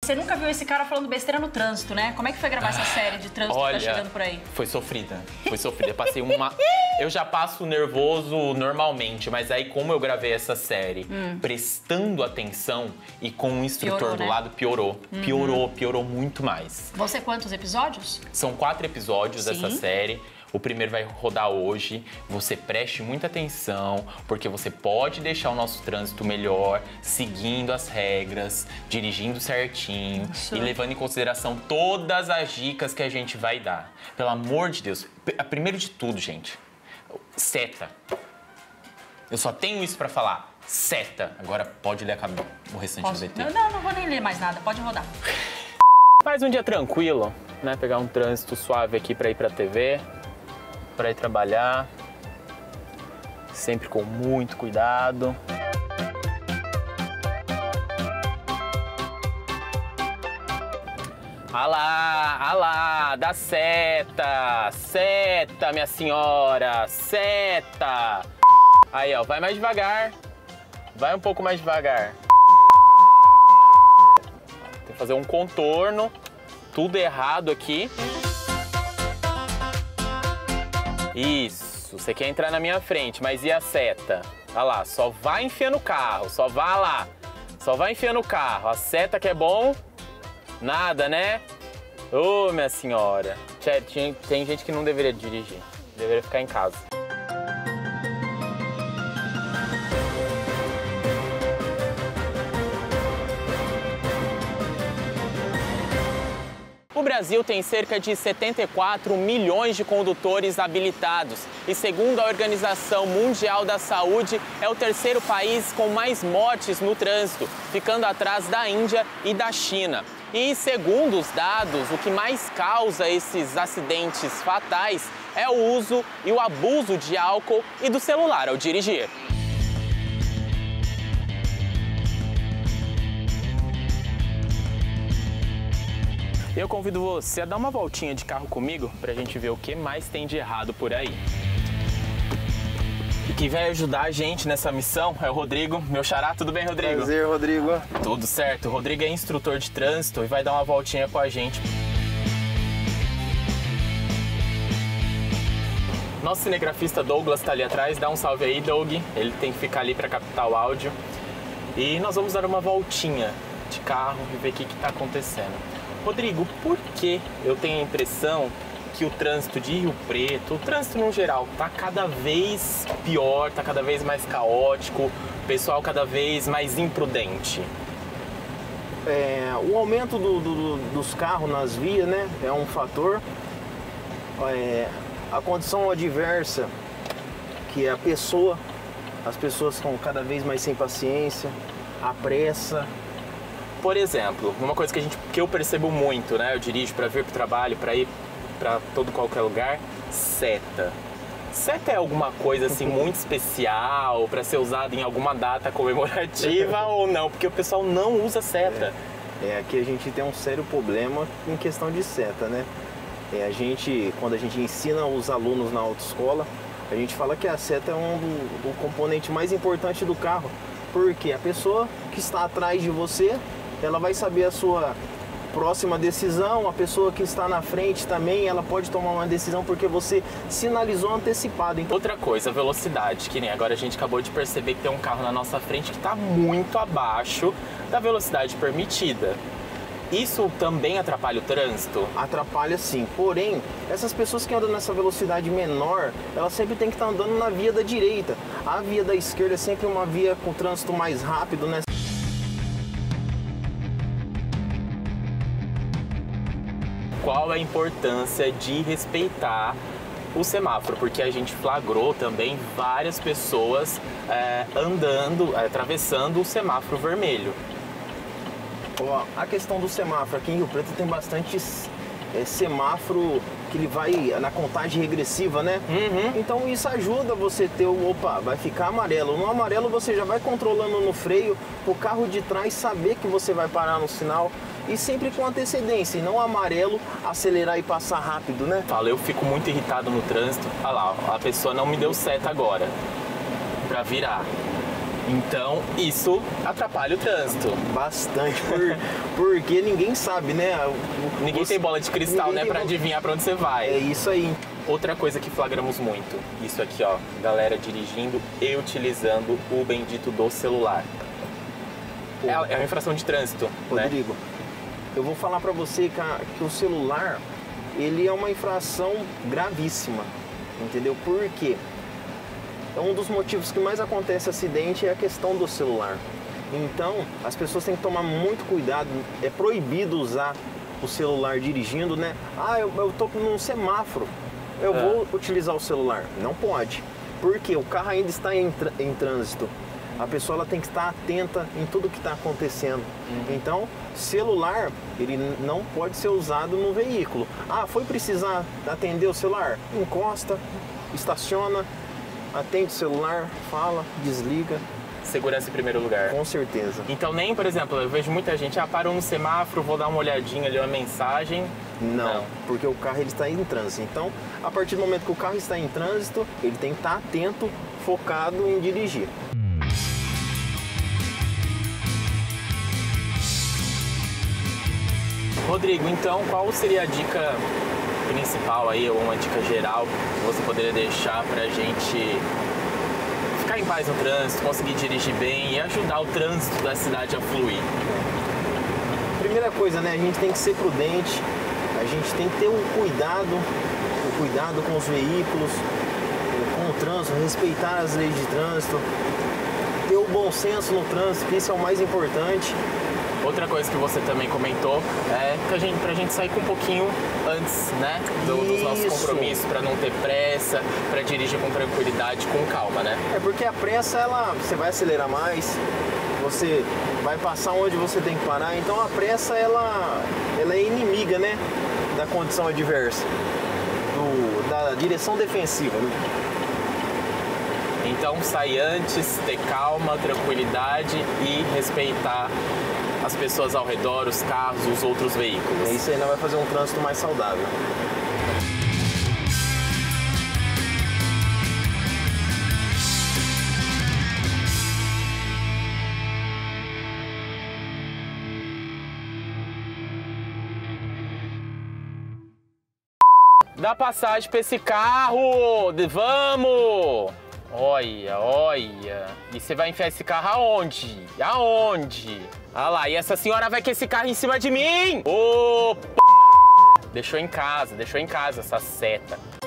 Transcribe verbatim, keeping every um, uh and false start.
Você nunca viu esse cara falando besteira no trânsito, né? Como é que foi gravar essa série de trânsito Olha, que tá chegando por aí? Foi sofrida. Foi sofrida. Eu passei uma... Eu já passo nervoso normalmente, mas aí como eu gravei essa série hum. prestando atenção e com um instrutor piorou, do né? lado, piorou. Uhum. Piorou, piorou muito mais. Você quantos episódios? São quatro episódios Sim. dessa série. O primeiro vai rodar hoje. Você preste muita atenção, porque você pode deixar o nosso trânsito melhor, seguindo as regras, dirigindo certinho Isso. e levando em consideração todas as dicas que a gente vai dar. Pelo amor de Deus, primeiro de tudo, gente, seta. Eu só tenho isso pra falar. Seta. Agora pode ler o restante Posso? do V T. Não, não, não vou nem ler mais nada. Pode rodar. Mais um dia tranquilo, né? Pegar um trânsito suave aqui pra ir pra T V. Para ir trabalhar, sempre com muito cuidado. Ah lá, ah lá, dá seta, seta, minha senhora, seta. Aí, ó, vai mais devagar, vai um pouco mais devagar. Tem que fazer um contorno, tudo errado aqui. Isso, você quer entrar na minha frente, mas e a seta? Olha lá, só vai enfiando o carro, só vai lá. Só vai enfiando o carro. A seta que é bom, nada, né? Ô, oh, minha senhora. Tem, tem gente que não deveria dirigir, deveria ficar em casa. O Brasil tem cerca de setenta e quatro milhões de condutores habilitados e, segundo a Organização Mundial da Saúde, é o terceiro país com mais mortes no trânsito, ficando atrás da Índia e da China. E, segundo os dados, o que mais causa esses acidentes fatais é o uso e o abuso de álcool e do celular ao dirigir. Eu convido você a dar uma voltinha de carro comigo pra gente ver o que mais tem de errado por aí. E quem vai ajudar a gente nessa missão é o Rodrigo, meu xará. Tudo bem, Rodrigo? Prazer, Rodrigo. Tudo certo. O Rodrigo é instrutor de trânsito e vai dar uma voltinha com a gente. Nosso cinegrafista Douglas tá ali atrás. Dá um salve aí, Doug. Ele tem que ficar ali pra captar o áudio. E nós vamos dar uma voltinha de carro e ver o que que tá acontecendo. Rodrigo, por que eu tenho a impressão que o trânsito de Rio Preto, o trânsito no geral, tá cada vez pior, tá cada vez mais caótico, o pessoal cada vez mais imprudente? É, o aumento do, do, dos carros nas vias, né, é um fator. É, a condição adversa, que é a pessoa, as pessoas estão cada vez mais sem paciência, a pressa. Por exemplo, uma coisa que, a gente, que eu percebo muito, né? Eu dirijo para vir para o trabalho, para ir para todo qualquer lugar, seta. Seta é alguma coisa assim muito especial para ser usada em alguma data comemorativa ou não? Porque o pessoal não usa seta. É, é, aqui a gente tem um sério problema em questão de seta, né? É, a gente, quando a gente ensina os alunos na autoescola, a gente fala que a seta é um do, do componente mais importante do carro. Porque a pessoa que está atrás de você, ela vai saber a sua próxima decisão, a pessoa que está na frente também, ela pode tomar uma decisão porque você sinalizou antecipado. Então... Outra coisa, velocidade, que nem agora a gente acabou de perceber que tem um carro na nossa frente que está muito abaixo da velocidade permitida. Isso também atrapalha o trânsito? Atrapalha sim, porém, essas pessoas que andam nessa velocidade menor, elas sempre tem que estar andando na via da direita. A via da esquerda é sempre uma via com trânsito mais rápido, né? Qual a importância de respeitar o semáforo? Porque a gente flagrou também várias pessoas é, andando, é, atravessando o semáforo vermelho. Ó, a questão do semáforo, aqui em Rio Preto tem bastante é, semáforo que ele vai na contagem regressiva, né? Uhum. Então isso ajuda você ter o, opa, vai ficar amarelo. No amarelo você já vai controlando no freio, o carro de trás saber que você vai parar no sinal. E sempre com antecedência, e não amarelo, acelerar e passar rápido, né? Fala, eu fico muito irritado no trânsito. Olha lá, a pessoa não me deu seta agora pra virar. Então, isso atrapalha o trânsito. Bastante, por, porque ninguém sabe, né? O, Ninguém você, tem bola de cristal, né, pra bola... adivinhar pra onde você vai. É isso aí. Outra coisa que flagramos muito, isso aqui, ó, galera dirigindo e utilizando o bendito do celular. É, é uma infração de trânsito, Rodrigo, né? eu vou falar pra você que, a, que o celular, ele é uma infração gravíssima, entendeu? Por quê? É um dos motivos que mais acontece acidente é a questão do celular. Então, as pessoas têm que tomar muito cuidado. É proibido usar o celular dirigindo, né? Ah, eu, eu tô num semáforo, eu é. vou utilizar o celular. Não pode. Porque o carro ainda está em, em trânsito. A pessoa ela tem que estar atenta em tudo que está acontecendo. Uhum. Então, celular, ele não pode ser usado no veículo. Ah, foi precisar atender o celular? Encosta, estaciona, atende o celular, fala, desliga. Segurança em primeiro lugar. Com certeza. Então nem, por exemplo, eu vejo muita gente, ah, parou no semáforo, vou dar uma olhadinha ali, uma mensagem. Não, Não, porque o carro ele está em trânsito. Então, a partir do momento que o carro está em trânsito, ele tem que estar atento, focado em dirigir. Rodrigo, então qual seria a dica principal aí, ou uma dica geral que você poderia deixar pra gente ficar em paz no trânsito, conseguir dirigir bem e ajudar o trânsito da cidade a fluir? Primeira coisa, né, a gente tem que ser prudente, a gente tem que ter um cuidado, o cuidado com os veículos, com o trânsito, respeitar as leis de trânsito, ter o bom senso no trânsito, que isso é o mais importante. Outra coisa que você também comentou é que a gente, pra gente sair com um pouquinho antes, né, do, dos nossos compromissos, para não ter pressa, para dirigir com tranquilidade, com calma, né? É porque a pressa, ela, você vai acelerar mais, você vai passar onde você tem que parar, então a pressa, ela, ela é inimiga, né, da condição adversa, do, da direção defensiva, né? Então, sair antes, ter calma, tranquilidade e respeitar as pessoas ao redor, os carros, os outros veículos. Isso ainda vai fazer um trânsito mais saudável. Dá passagem pra esse carro! Vamos! Olha, olha. E você vai enfiar esse carro aonde? Aonde? Ah lá, e essa senhora vai com esse carro em cima de mim? Ô, p... Deixou em casa, deixou em casa essa seta.